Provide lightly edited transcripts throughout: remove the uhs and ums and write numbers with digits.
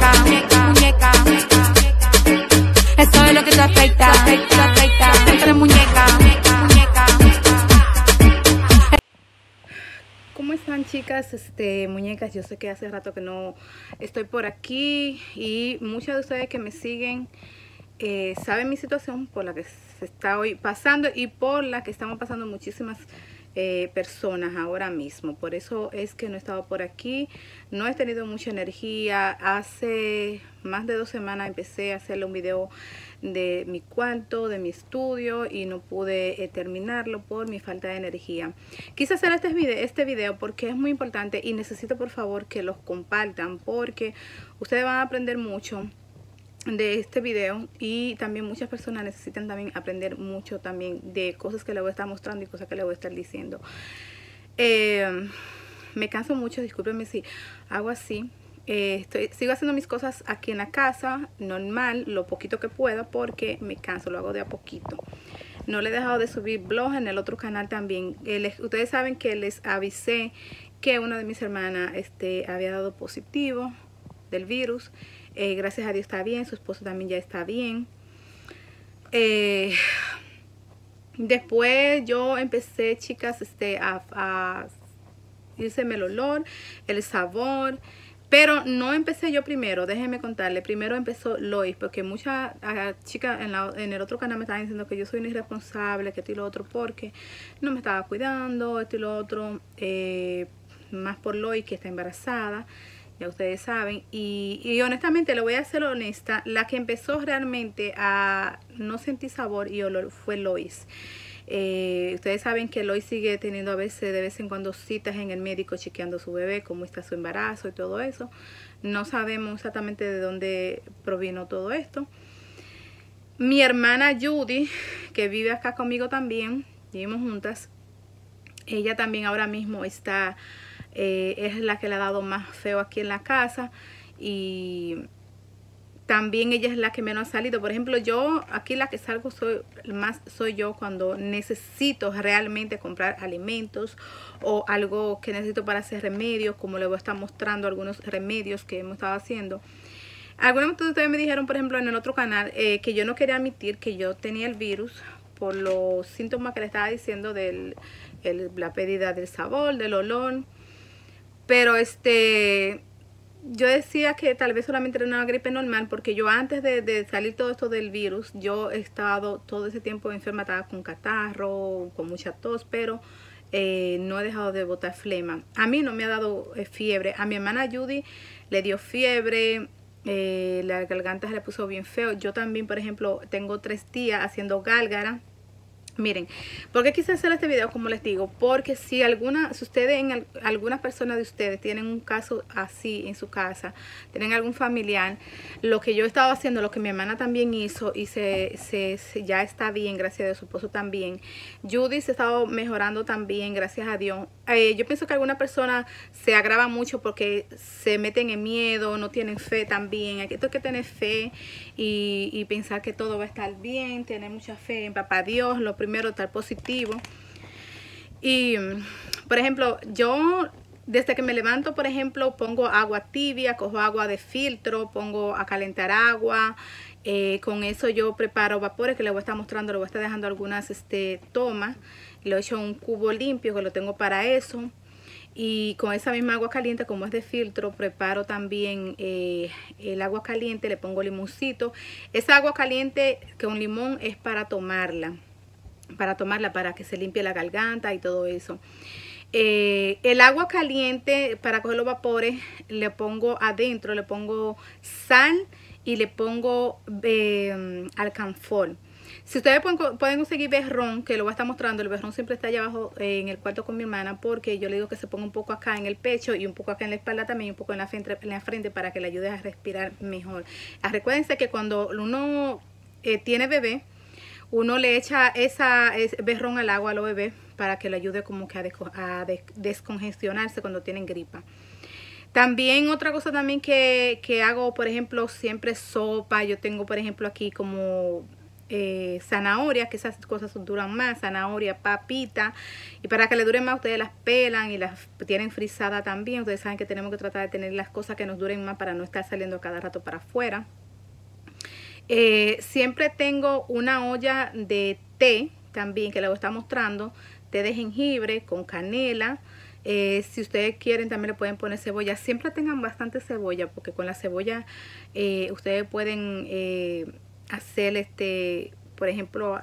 muñeca, muñeca. Eso es lo que te afecta, tú eres muñeca, muñeca. ¿Cómo están, chicas? Muñecas, yo sé que hace rato que no estoy por aquí y muchas de ustedes que me siguen saben mi situación por la que se está hoy pasando y por la que estamos pasando muchísimas personas ahora mismo. Por eso es que no he estado por aquí, no he tenido mucha energía. Hace más de 2 semanas empecé a hacerle un video de mi cuarto, de mi estudio, y no pude terminarlo por mi falta de energía. Quise hacer este video porque es muy importante y necesito por favor que los compartan, porque ustedes van a aprender mucho de este video y también muchas personas necesitan también aprender mucho también de cosas que les voy a estar mostrando y cosas que les voy a estar diciendo. Me canso mucho, discúlpenme si hago así. Sigo haciendo mis cosas aquí en la casa, normal, lo poquito que pueda, porque me canso, lo hago de a poquito. No le he dejado de subir vlogs en el otro canal también. Ustedes saben que les avisé que una de mis hermanas había dado positivo del virus. Gracias a Dios está bien, su esposo también ya está bien. Después yo empecé, chicas, a írseme el olor, el sabor, pero no empecé yo primero. Déjenme contarle, primero empezó Lois, porque muchas chicas en el otro canal me estaban diciendo que yo soy una irresponsable, que esto y lo otro, porque no me estaba cuidando, esto y lo otro, más por Lois, que está embarazada. Ya ustedes saben, y honestamente, le voy a ser honesta, la que empezó realmente a no sentir sabor y olor fue Lois. Ustedes saben que Lois sigue teniendo a veces, de vez en cuando, citas en el médico chequeando a su bebé, cómo está su embarazo y todo eso. No sabemos exactamente de dónde provino todo esto. Mi hermana Judy, que vive acá conmigo también, vivimos juntas, ella también ahora mismo está... es la que le ha dado más feo aquí en la casa, y también ella es la que menos ha salido. Por ejemplo, yo aquí la que salgo soy yo cuando necesito realmente comprar alimentos o algo que necesito para hacer remedios, como les voy a estar mostrando algunos remedios que hemos estado haciendo. Algunos de ustedes me dijeron, por ejemplo, en el otro canal, que yo no quería admitir que yo tenía el virus por los síntomas que le estaba diciendo de la pérdida del sabor, del olor. Pero yo decía que tal vez solamente era una gripe normal, porque yo antes de salir todo esto del virus, yo he estado todo ese tiempo enferma, estaba con catarro, con mucha tos, pero no he dejado de botar flema. A mí no me ha dado fiebre, a mi hermana Judy le dio fiebre, la garganta se le puso bien feo. Yo también, por ejemplo, tengo 3 días haciendo gárgara. Miren, ¿por qué quise hacer este video? Como les digo, porque si ustedes, algunas personas de ustedes tienen un caso así en su casa, tienen algún familiar, lo que yo he estado haciendo, lo que mi hermana también hizo, y ya está bien, gracias a Dios, su esposo también. Judy se ha estado mejorando también, gracias a Dios. Yo pienso que algunas personas se agravan mucho porque se meten en miedo, no tienen fe también. Hay que tener fe y pensar que todo va a estar bien, tener mucha fe en papá Dios, lo primero, estar positivo. Y por ejemplo, yo desde que me levanto, por ejemplo, pongo agua tibia, cojo agua de filtro, pongo a calentar agua. Con eso yo preparo vapores que les voy a estar mostrando, les voy a estar dejando algunas tomas. Lo he hecho en un cubo limpio que lo tengo para eso. Y con esa misma agua caliente, como es de filtro, preparo también el agua caliente, le pongo limoncito. Esa agua caliente con limón es para tomarla, para que se limpie la garganta y todo eso. El agua caliente, para coger los vapores, le pongo adentro, le pongo sal y le pongo alcanfor. Si ustedes pueden conseguir berrón, que lo voy a estar mostrando, el berrón siempre está allá abajo en el cuarto con mi hermana, porque yo le digo que se ponga un poco acá en el pecho y un poco acá en la espalda también, y un poco en la frente para que le ayude a respirar mejor. Recuérdense que cuando uno tiene bebé, uno le echa ese berrón al agua a los bebés para que le ayude como que a descongestionarse cuando tienen gripa. También otra cosa también que hago, por ejemplo, siempre sopa. Yo tengo, por ejemplo, aquí como zanahoria, que esas cosas duran más, zanahoria, papita, y para que le duren más ustedes las pelan y las tienen frisada también. Ustedes saben que tenemos que tratar de tener las cosas que nos duren más para no estar saliendo cada rato para afuera. Siempre tengo una olla de té también que les voy a estar mostrando, té de jengibre con canela. Si ustedes quieren también le pueden poner cebolla. Siempre tengan bastante cebolla, porque con la cebolla ustedes pueden hacer por ejemplo,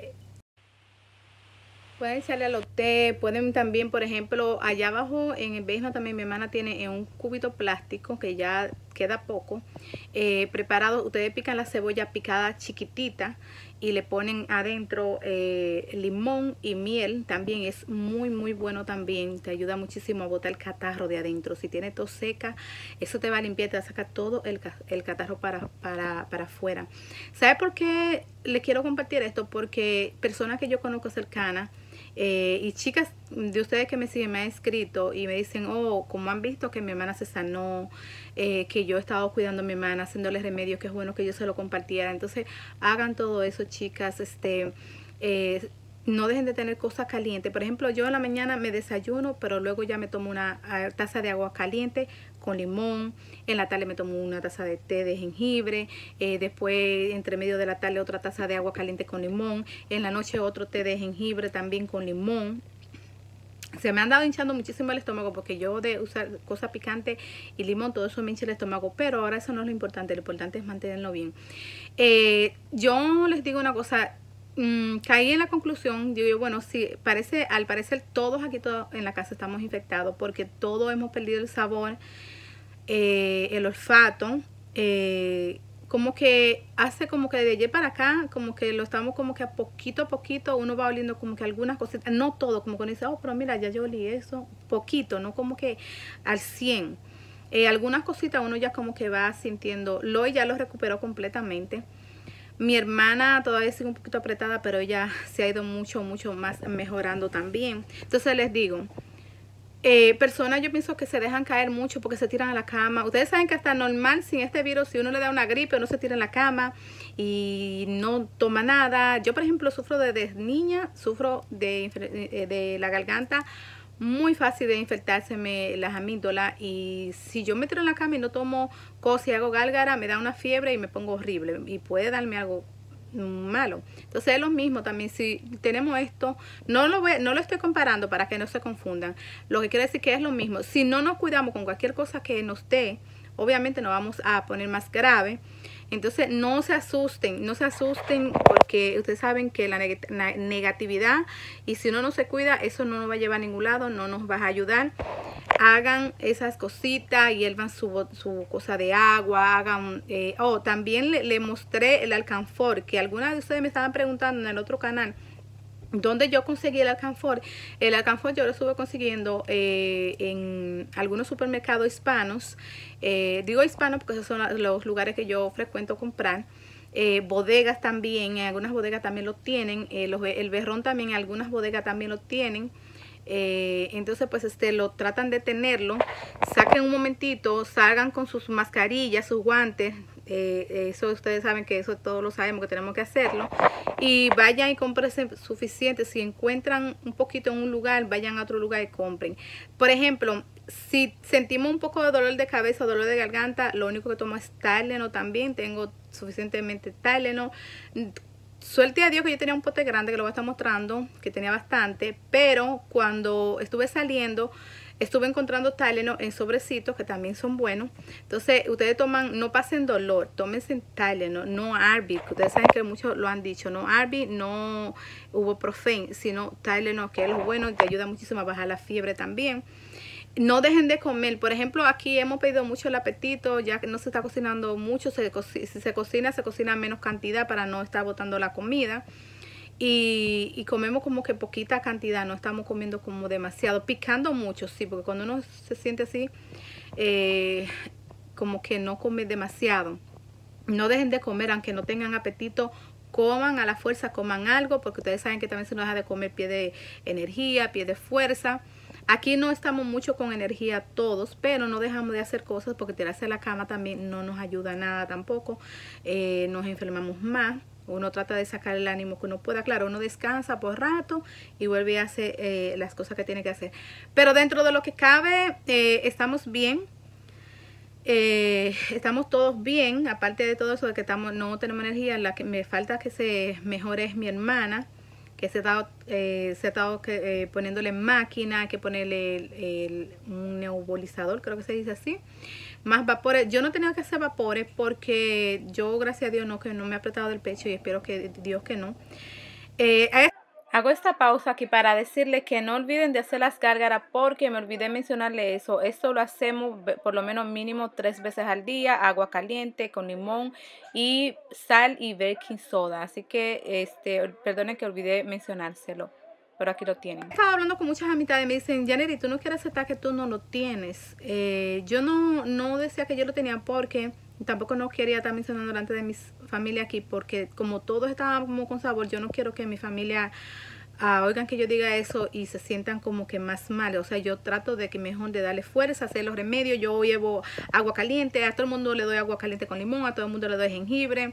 pueden echarle a los té, pueden también, por ejemplo, allá abajo en el basement también mi hermana tiene en un cubito plástico que ya queda poco, preparado. Ustedes pican la cebolla picada chiquitita y le ponen adentro limón y miel. También es muy bueno también. Te ayuda muchísimo a botar el catarro de adentro. Si tiene tos seca, eso te va a limpiar, te va a sacar todo el catarro para afuera. ¿Sabe por qué le quiero compartir esto? Porque personas que yo conozco cercanas, y chicas de ustedes que me siguen me han escrito y me dicen, oh, como han visto que mi hermana se sanó, que yo he estado cuidando a mi hermana, haciéndole remedios, que es bueno que yo se lo compartiera. Entonces hagan todo eso, chicas. No dejen de tener cosas calientes. Por ejemplo, yo en la mañana me desayuno, pero luego ya me tomo una taza de agua caliente con limón. En la tarde me tomo una taza de té de jengibre. Después, entre medio de la tarde, otra taza de agua caliente con limón. En la noche, otro té de jengibre también con limón. Se me han dado hinchando muchísimo el estómago porque yo de usar cosas picantes y limón, todo eso me hincha el estómago. Pero ahora eso no es lo importante es mantenerlo bien. Yo les digo una cosa. Caí en la conclusión, digo yo, bueno, sí, al parecer todos aquí en la casa estamos infectados, porque todos hemos perdido el sabor, el olfato, como que hace como que de ayer para acá, como que lo estamos como que a poquito uno va oliendo como que algunas cositas, no todo, como que uno dice, oh, pero mira, ya yo olí eso, poquito, no como que al 100. Algunas cositas uno ya como que va sintiendo, Loy ya lo recuperó completamente. Mi hermana todavía sigue un poquito apretada, pero ella se ha ido mucho más mejorando también. Entonces les digo, personas yo pienso que se dejan caer mucho porque se tiran a la cama. Ustedes saben que hasta normal sin este virus, si uno le da una gripe, uno se tira en la cama y no toma nada. Yo, por ejemplo, sufro desde niña, sufro de la garganta. Muy fácil de infectárseme las amígdalas, y si yo me tiro en la cama y no tomo cosas y hago gárgara, me da una fiebre y me pongo horrible y puede darme algo malo. Entonces es lo mismo también. Si tenemos esto, no lo estoy comparando para que no se confundan. Lo que quiere decir que es lo mismo. Si no nos cuidamos con cualquier cosa que nos dé, obviamente nos vamos a poner más grave. Entonces no se asusten porque ustedes saben que la negatividad, y si uno no se cuida, eso no nos va a llevar a ningún lado, no nos va a ayudar. Hagan esas cositas, hiervan su cosa de agua, hagan, también le mostré el alcanfor, que algunas de ustedes me estaban preguntando en el otro canal, ¿dónde yo conseguí el alcanfor? El alcanfor yo lo estuve consiguiendo en algunos supermercados hispanos. Digo hispanos porque esos son los lugares que yo frecuento comprar. Bodegas también, en algunas bodegas también lo tienen. El berrón también, en algunas bodegas también lo tienen. Entonces pues lo tratan de tenerlo, saquen un momentito, salgan con sus mascarillas, sus guantes, eso ustedes saben que eso todos lo sabemos que tenemos que hacerlo, y vayan y compren suficiente. Si encuentran un poquito en un lugar, vayan a otro lugar y compren. Por ejemplo, si sentimos un poco de dolor de cabeza, dolor de garganta, lo único que tomo es Tylenol. También tengo suficientemente Tylenol. Suerte a Dios que yo tenía un pote grande, que lo voy a estar mostrando, que tenía bastante, pero cuando estuve saliendo, estuve encontrando Tylenol en sobrecitos, que también son buenos. Entonces, ustedes toman, no pasen dolor, tómense Tylenol, no Advil, que ustedes saben que muchos lo han dicho, no Advil, no Ibuprofen, sino Tylenol, que es lo bueno y te ayuda muchísimo a bajar la fiebre también. No dejen de comer. Por ejemplo, aquí hemos pedido mucho el apetito, ya que no se está cocinando mucho. Si se cocina en menos cantidad para no estar botando la comida. Y comemos como que poquita cantidad, no estamos comiendo como demasiado. Picando mucho, sí, porque cuando uno se siente así, como que no come demasiado. No dejen de comer, aunque no tengan apetito. Coman a la fuerza, coman algo, porque ustedes saben que también se nos deja de comer, pierde energía, pierde fuerza. Aquí no estamos mucho con energía todos, pero no dejamos de hacer cosas, porque tirarse a la cama también no nos ayuda nada tampoco. Nos enfermamos más. Uno trata de sacar el ánimo que uno pueda. Claro, uno descansa por rato y vuelve a hacer las cosas que tiene que hacer. Pero dentro de lo que cabe, estamos bien. Estamos todos bien. Aparte de todo eso de que no tenemos energía, la que me falta que se mejore es mi hermana, que se ha estado poniéndole máquina, hay que ponerle un nebulizador, creo que se dice así. Más vapores. Yo no he tenido que hacer vapores porque yo, gracias a Dios, que no me he apretado del pecho y espero que Dios que no. Hago esta pausa aquí para decirle que no olviden de hacer las gárgaras porque me olvidé mencionarle eso. Esto lo hacemos por lo menos mínimo 3 veces al día. Agua caliente con limón y sal y baking soda. Así que perdonen que olvidé mencionárselo. Pero aquí lo tienen. Estaba hablando con muchas amistades y me dicen, Yaneri, tú no quieres aceptar que tú no lo tienes. Yo no decía que yo lo tenía porque tampoco no quería estar mencionando delante de mi familia aquí porque como todos estaban como con sabor, yo no quiero que mi familia oigan que yo diga eso y se sientan como que más mal. O sea, yo trato de que mejor de darle fuerza, hacer los remedios. Yo llevo agua caliente, a todo el mundo le doy agua caliente con limón, a todo el mundo le doy jengibre.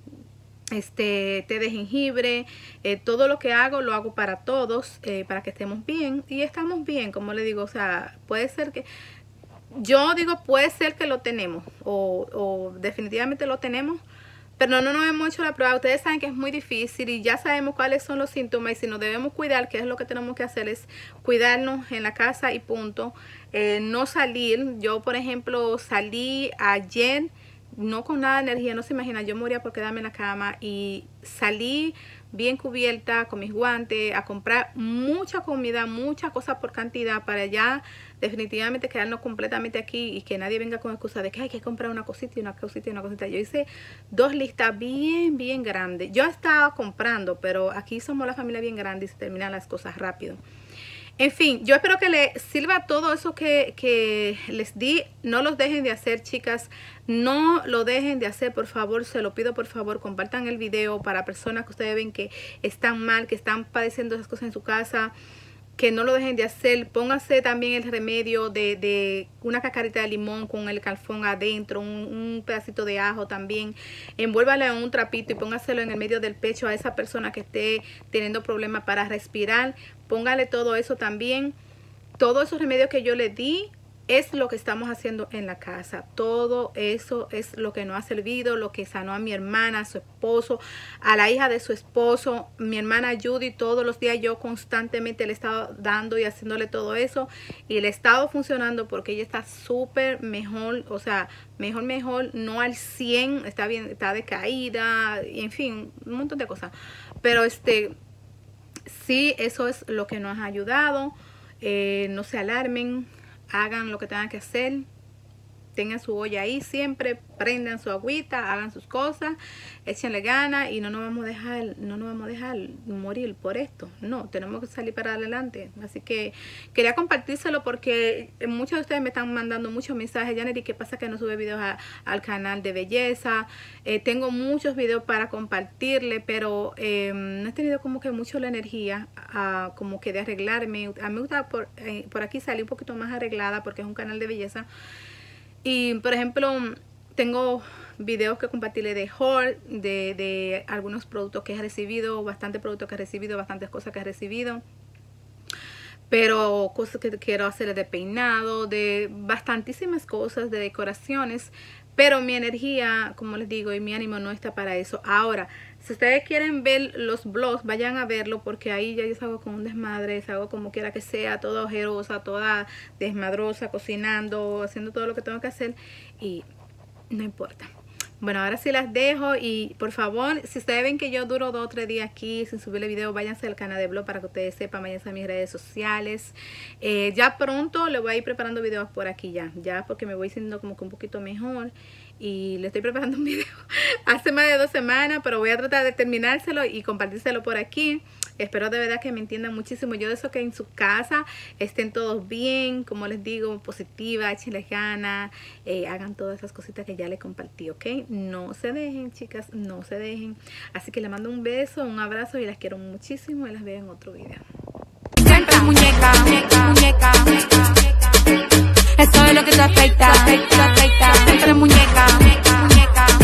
Té de jengibre, todo lo que hago lo hago para todos, para que estemos bien y estamos bien, como le digo. O sea, puede ser que yo digo, puede ser que lo tenemos o definitivamente lo tenemos, pero no nos hemos hecho la prueba. Ustedes saben que es muy difícil y ya sabemos cuáles son los síntomas y si nos debemos cuidar, que es lo que tenemos que hacer, es cuidarnos en la casa y punto. No salir. Yo, por ejemplo, salí ayer no con nada de energía, no se imagina, yo moría por quedarme en la cama y salí bien cubierta con mis guantes a comprar mucha comida, muchas cosas por cantidad para ya definitivamente quedarnos completamente aquí y que nadie venga con excusa de que hay que comprar una cosita y una cosita y una cosita. Yo hice 2 listas bien grandes. Yo estaba comprando, pero aquí somos la familia bien grande y se terminan las cosas rápido. En fin, yo espero que les sirva todo eso que les di. No los dejen de hacer, chicas. No lo dejen de hacer, por favor. Se lo pido, por favor. Compartan el video para personas que ustedes ven que están mal, que están padeciendo esas cosas en su casa. Que no lo dejen de hacer. Pónganse también el remedio de una cascarita de limón con el calfón adentro, un pedacito de ajo también. Envuélvale en un trapito y póngaselo en el medio del pecho a esa persona que esté teniendo problemas para respirar. Póngale todo eso también. Todos esos remedios que yo le di es lo que estamos haciendo en la casa. Todo eso es lo que nos ha servido, lo que sanó a mi hermana, a su esposo, a la hija de su esposo, mi hermana Judy. Todos los días yo constantemente le he estado dando y haciéndole todo eso y le he estado funcionando porque ella está súper mejor, o sea, mejor, no al 100, está bien, está decaída, y en fin, un montón de cosas. Pero sí, eso es lo que nos ha ayudado. No se alarmen. Hagan lo que tengan que hacer. Tengan su olla ahí siempre. Prendan su agüita. Hagan sus cosas. Échenle ganas. Y no nos vamos a dejar morir por esto. No, tenemos que salir para adelante. Así que quería compartírselo porque muchos de ustedes me están mandando muchos mensajes. Yaneri, ¿qué pasa que no sube videos al canal de belleza? Tengo muchos videos para compartirle, pero no he tenido como que mucho la energía como que de arreglarme. A mí me gusta por aquí salir un poquito más arreglada porque es un canal de belleza. Y por ejemplo, tengo videos que compartirle de haul, de algunos productos que he recibido, bastantes productos que he recibido, bastantes cosas que he recibido. Pero cosas que quiero hacer de peinado, de bastantísimas cosas, de decoraciones. Pero mi energía, como les digo, y mi ánimo no está para eso. Ahora, si ustedes quieren ver los vlogs, vayan a verlo porque ahí ya yo salgo con un desmadre, salgo como quiera que sea, toda ojerosa, toda desmadrosa, cocinando, haciendo todo lo que tengo que hacer y no importa. Bueno, ahora sí las dejo y por favor, si ustedes ven que yo duro 2 o 3 días aquí sin subirle video, váyanse al canal de blog para que ustedes sepan, váyanse a mis redes sociales. Ya pronto le voy a ir preparando videos por aquí ya porque me voy sintiendo como que un poquito mejor. Y le estoy preparando un video hace más de 2 semanas, pero voy a tratar de terminárselo y compartírselo por aquí. Espero de verdad que me entiendan muchísimo. Yo deseo que en su casa estén todos bien, como les digo, positiva, échenles ganas, hagan todas esas cositas que ya les compartí, ¿ok? No se dejen, chicas, no se dejen. Así que les mando un beso, un abrazo y las quiero muchísimo y las veo en otro video. Siempre muñeca, muñeca. Eso es lo que te afecta, Siempre muñeca, muñeca.